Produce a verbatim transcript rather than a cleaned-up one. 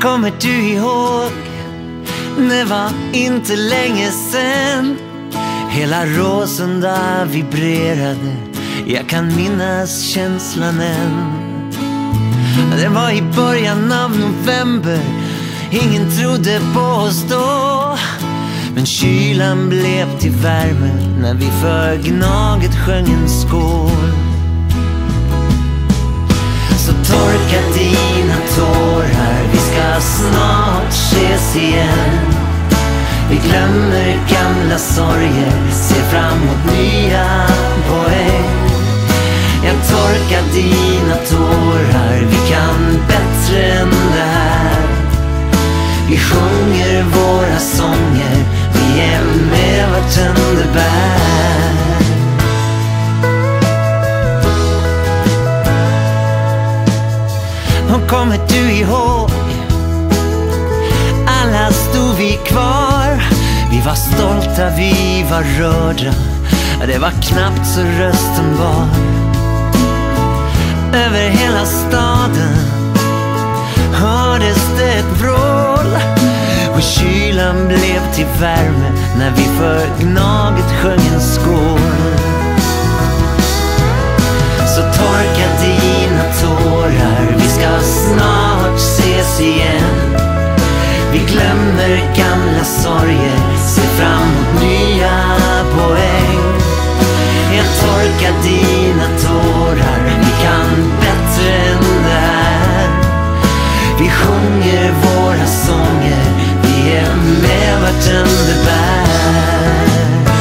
Kommer du ihåg? Det var inte länge sen hela Råsunda vibrerade. Jag kan minnas känslan än. Det var i början av november. Ingen trodde på oss då, men kylan blev till värme när vi för Gnaget sjöng en skål. Så torka dina tårar, vi ska snart ses igen. Vi glömmer gamla sorger, ser fram emot nya poäng. Jag torkar dina tårar, vi kan bättre än det här. Vi sjunger våra sånger, vi är med vart än det bär. Och kommer du ihåg? Alla stod vi kvar. Vi var stolta, vi var rörda. Det var knappt så rösten var. Över hela staden hördes det ett vrål, och kylan blev till värme när vi för Gnaget sjöng en skål. Så torka dina tårar, vi ska snart ses igen. Vi glömmer gamla sorger, ser fram emot nya poäng. Jag torkar dina tårar, vi kan bättre än det här. Vi sjunger våra sånger, vi är med vart än det bär.